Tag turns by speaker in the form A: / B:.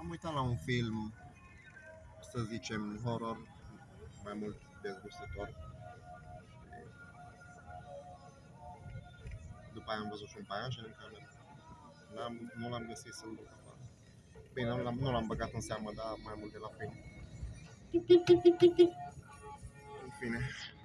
A: M-am uitat la un film, să zicem, horror, mai mult dezgustător. După aia am văzut și un paianjen în cameră. Nu l-am găsit să-l duc afară. Bine, nu l-am băgat în seamă, dar mai mult de la film. În fine.